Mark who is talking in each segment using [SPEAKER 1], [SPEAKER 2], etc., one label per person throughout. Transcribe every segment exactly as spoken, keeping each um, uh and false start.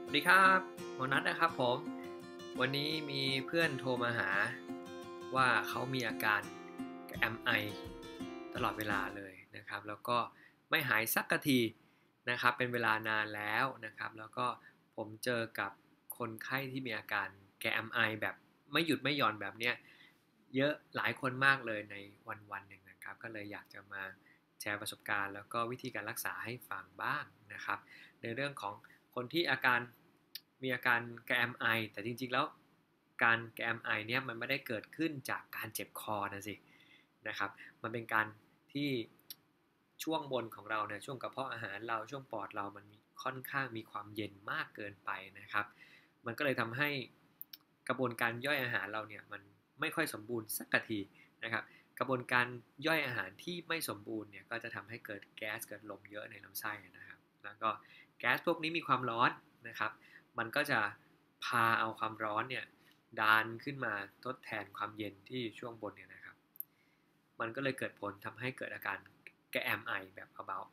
[SPEAKER 1] สวัสดีครับหมอนัทนะครับผมวันนี้มีเพื่อนโทรมาหาว่าเขามีอาการแอมไอตลอดเวลาเลยนะครับแล้วก็ไม่หายสักทีนะครับเป็นเวลานานแล้วนะครับแล้วก็ผมเจอกับคนไข้ที่มีอาการแกแอมไอแบบไม่หยุดไม่หย่อนแบบเนี้ยเยอะหลายคนมากเลยในวันวันหนึ่งนะครับก็เลยอยากจะมาแชร์ประสบการณ์แล้วก็วิธีการรักษาให้ฟังบ้างนะครับในเรื่องของคนที่อาการมีอาการแกมไอแต่จริงๆแล้วการแกมไอเนี่ยมันไม่ได้เกิดขึ้นจากการเจ็บคอนะสินะครับมันเป็นการที่ช่วงบนของเราเนี่ยช่วงกระเพาะอาหารเราช่วงปอดเรามันมีค่อนข้างมีความเย็นมากเกินไปนะครับมันก็เลยทำให้กระบวนการย่อยอาหารเราเนี่ยมันไม่ค่อยสมบูรณ์สักทีนะครับกระบวนการย่อยอาหารที่ไม่สมบูรณ์เนี่ยก็จะทำให้เกิดแก๊สเกิดลมเยอะในลำไส้นะครับแล้วก็แก๊สพวกนี้มีความร้อนนะครับมันก็จะพาเอาความร้อนเนี่ยดันขึ้นมาทดแทนความเย็นที่ช่วงบนเนี่ยนะครับมันก็เลยเกิดผลทำให้เกิดอาการแกมไอแบบเบา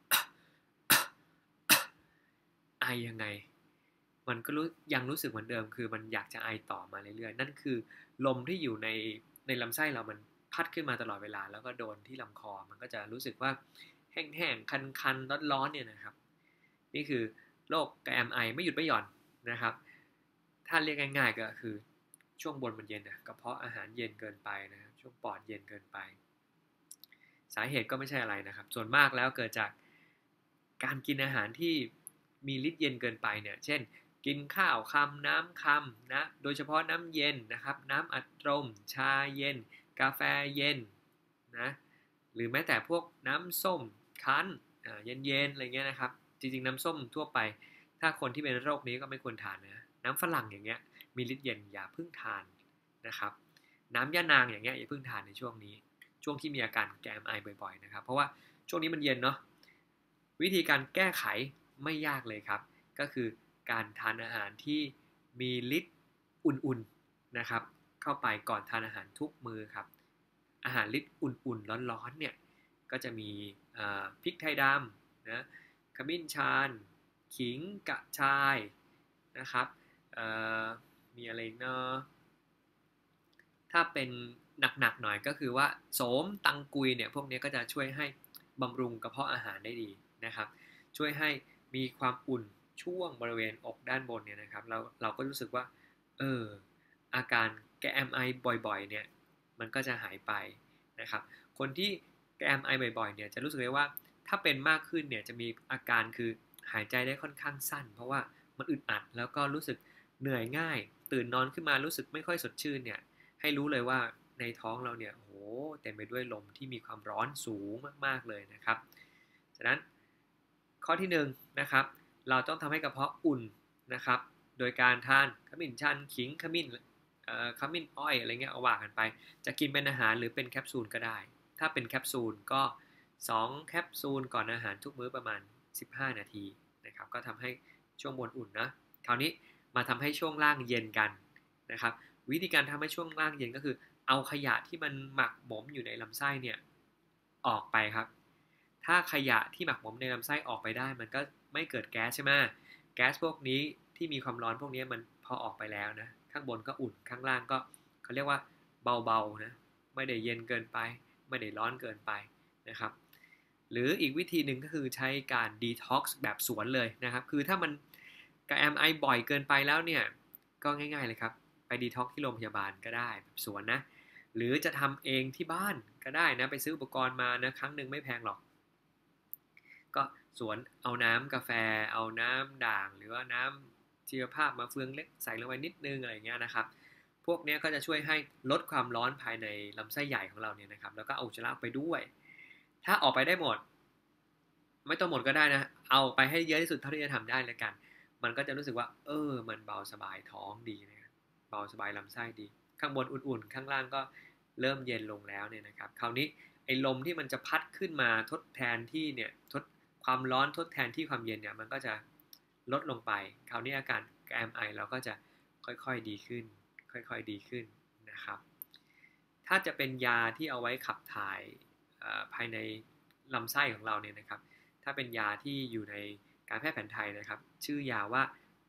[SPEAKER 1] ๆ ไอยังไงมันก็รู้ยังรู้สึกเหมือนเดิมคือมันอยากจะไอต่อมาเรื่อยๆนั่นคือลมที่อยู่ในในลำไส้เรามันพัดขึ้นมาตลอดเวลาแล้วก็โดนที่ลำคอมันก็จะรู้สึกว่าแห้งๆคันๆร้อนๆเนี่ยนะครับนี่คือโรคแกมไอไม่หยุดไม่หย่อนนะครับถ้าเรียกง่ายๆก็คือช่วงบนมันเย็นนะกระเพาะอาหารเย็นเกินไปนะครับช่วงปอดเย็นเกินไปสาเหตุก็ไม่ใช่อะไรนะครับส่วนมากแล้วเกิดจากการกินอาหารที่มีฤทธิ์เย็นเกินไปเนี่ยเช่นกินข้าวคำน้ำคำนะโดยเฉพาะน้ำเย็นนะครับน้ำอัดลมชาเย็นกาแฟเย็นนะหรือแม้แต่พวกน้ำส้มคั้นเย็นๆอะไรเงี้ยนะครับจริงๆน้ำส้มทั่วไปถ้าคนที่เป็นโรคนี้ก็ไม่ควรทานนะน้ำฝรั่งอย่างเงี้ยมีฤทธิ์เย็นอย่าเพิ่งทานนะครับน้ำยานางอย่างเงี้ยอย่าเพิ่งทานในช่วงนี้ช่วงที่มีอาการแกมไอบ่อยๆนะครับเพราะว่าช่วงนี้มันเย็นเนาะวิธีการแก้ไขไม่ยากเลยครับก็คือการทานอาหารที่มีฤทธิ์อุ่นๆนะครับเข้าไปก่อนทานอาหารทุกมื้อครับอาหารฤทธิ์อุ่นๆร้อนๆเนี่ยก็จะมีพริกไทยดำนะขมิ้นชันขิงกระชายนะครับมีอะไรเนาะถ้าเป็นหนักๆหน่อยก็คือว่าโสมตังกุยเนี่ยพวกนี้ก็จะช่วยให้บำรุงกระเพาะอาหารได้ดีนะครับช่วยให้มีความอุ่นช่วงบริเวณอกด้านบนเนี่ยนะครับเราเราก็รู้สึกว่าเอออาการแกมไอบ่อยๆเนี่ยมันก็จะหายไปนะครับคนที่แกมไอบ่อยๆเนี่ยจะรู้สึกได้ว่าถ้าเป็นมากขึ้นเนี่ยจะมีอาการคือหายใจได้ค่อนข้างสั้นเพราะว่ามันอึดอัดแล้วก็รู้สึกเหนื่อยง่ายตื่นนอนขึ้นมารู้สึกไม่ค่อยสดชื่นเนี่ยให้รู้เลยว่าในท้องเราเนี่ยโอ้โหเต็มไปด้วยลมที่มีความร้อนสูงมากๆเลยนะครับฉะนั้นข้อที่หนึ่งนะครับเราต้องทำให้กระเพาะอุ่นนะครับโดยการทานขมิ้นชันขิงขมิ้นขมิ้นอ้อยอะไรเงี้ยเอาว่ากันไปจะกินเป็นอาหารหรือเป็นแคปซูลก็ได้ถ้าเป็นแคปซูลก็สองแคปซูลก่อนอาหารทุกมื้อประมาณสิบห้านาทีนะครับก็ทำให้ช่วงบนอุ่นนะคราวนี้มาทำให้ช่วงล่างเย็นกันนะครับวิธีการทำให้ช่วงล่างเย็นก็คือเอาขยะที่มันหมักหมมอยู่ในลำไส้เนี่ยออกไปครับถ้าขยะที่หมักหมมในลำไส้ออกไปได้มันก็ไม่เกิดแก๊สใช่ไหมแก๊สพวกนี้ที่มีความร้อนพวกนี้มันพอออกไปแล้วนะข้างบนก็อุ่นข้างล่างก็เขาเรียกว่าเบาๆนะไม่ได้เย็นเกินไปไม่ได้ร้อนเกินไปนะครับหรืออีกวิธีหนึ่งก็คือใช้การดีท็อกซ์แบบสวนเลยนะครับคือถ้ามันกระแอมไอบ่อยเกินไปแล้วเนี่ยก็ง่ายๆเลยครับไปดีท็อกซ์ที่โรงพยาบาลก็ได้แบบสวนนะหรือจะทำเองที่บ้านก็ได้นะไปซื้ออุปกรณ์มานะครั้งหนึ่งไม่แพงหรอกก็สวนเอาน้ำกาแฟเอาน้ำด่างหรือว่าน้ำชีวภาพมาเฟืองเล็กใส่ลงไปนิดนึงอะไรเงี้ยนะครับพวกนี้ก็จะช่วยให้ลดความร้อนภายในลำไส้ใหญ่ของเราเนี่ยนะครับแล้วก็เอาอุจจาระไปด้วยถ้าออกไปได้หมดไม่ต้องหมดก็ได้นะเอาไปให้เยอะที่สุดเท่าที่จะทำได้แล้วกันมันก็จะรู้สึกว่าเออมันเบาสบายท้องดีนะเบาสบายลำไส้ดีข้างบนอุ่นๆข้างล่างก็เริ่มเย็นลงแล้วเนี่ยนะครับคราวนี้ไอ้ลมที่มันจะพัดขึ้นมาทดแทนที่เนี่ยทดความร้อนทดแทนที่ความเย็นเนี่ยมันก็จะลดลงไปคราวนี้อาการแกมไอเราก็จะค่อยๆดีขึ้นค่อยๆดีขึ้นนะครับถ้าจะเป็นยาที่เอาไว้ขับถ่ายภายในลำไส้ของเราเนี่ยนะครับถ้าเป็นยาที่อยู่ในการแพทย์แผนไทยนะครับชื่อยาว่า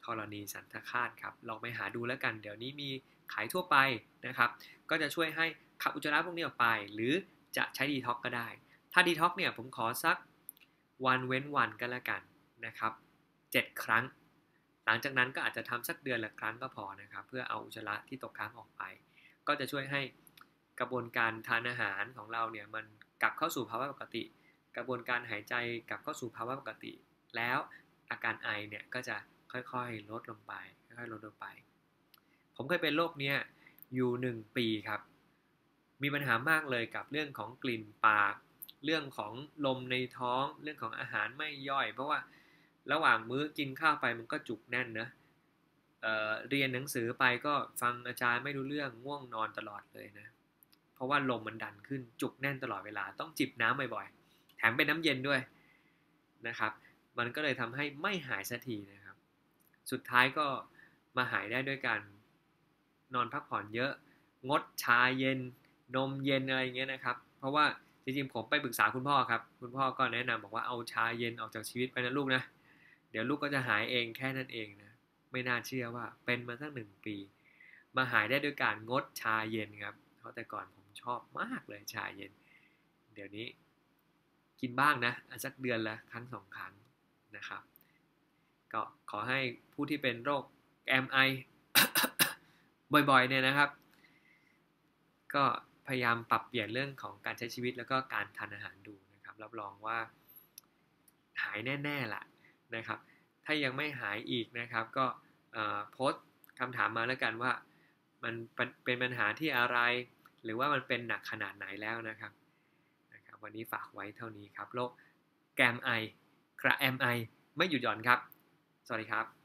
[SPEAKER 1] ธรณีสันทคาตครับลองไปหาดูแล้วกันเดี๋ยวนี้มีขายทั่วไปนะครับก็จะช่วยให้ขับอุจจาระพวกนี้ออกไปหรือจะใช้ดีท็อกก็ได้ถ้าดีท็อกเนี่ยผมขอสักวันเว้นวันก็แล้วกันนะครับเจ็ดครั้งหลังจากนั้นก็อาจจะทำสักเดือนละครั้งก็พอนะครับเพื่อเอาอุจจาระที่ตกค้างออกไปก็จะช่วยให้กระบวนการทานอาหารของเราเนี่ยมันกลับเข้าสู่ภาวะปกติกระบวนการหายใจกลับเข้าสู่ภาวะปกติแล้วอาการไอเนี่ยก็จะค่อยๆลดลงไปค่อยๆลดลงไปผมเคยเป็นโรคนี้อยู่หนึ่งปีครับมีปัญหามากเลยกับเรื่องของกลิ่นปากเรื่องของลมในท้องเรื่องของอาหารไม่ย่อยเพราะว่าระหว่างมื้อกินข้าวไปมันก็จุกแน่นนะ เอ่อเรียนหนังสือไปก็ฟังอาจารย์ไม่รู้เรื่องง่วงนอนตลอดเลยนะเพราะว่าลมมันดันขึ้นจุกแน่นตลอดเวลาต้องจิบน้ำบ่อยๆแถมเป็นน้ำเย็นด้วยนะครับมันก็เลยทำให้ไม่หายสักทีนะครับสุดท้ายก็มาหายได้ด้วยการนอนพักผ่อนเยอะงดชาเย็นนมเย็นอะไรเงี้ยนะครับเพราะว่าจริงๆผมไปปรึกษาคุณพ่อครับคุณพ่อก็แนะนำบอกว่าเอาชาเย็นออกจากชีวิตไปนะลูกนะเดี๋ยวลูกก็จะหายเองแค่นั้นเองนะไม่น่าเชื่อว่าเป็นมาตั้งหนึ่งปีมาหายได้ด้วยการงดชาเย็นครับเพราะแต่ก่อนผมชอบมากเลยชาเย็นเดี๋ยวนี้กินบ้างนะสักเดือนละครั้งสองครั้งนะครับก็ขอให้ผู้ที่เป็นโรคแอมไอ บ่อยๆเนี่ยนะครับก็พยายามปรับเปลี่ยนเรื่องของการใช้ชีวิตแล้วก็การทานอาหารดูนะครับรับรองว่าหายแน่ๆล่ะนะครับถ้ายังไม่หายอีกนะครับก็โพสต์คำถามมาแล้วกันว่ามันเป็นปัญหาที่อะไรหรือว่ามันเป็นหนักขนาดไหนแล้วนะครับนะครับวันนี้ฝากไว้เท่านี้ครับโรคแกมไอกระแอมไอไม่หยุดหย่อนครับสวัสดีครับ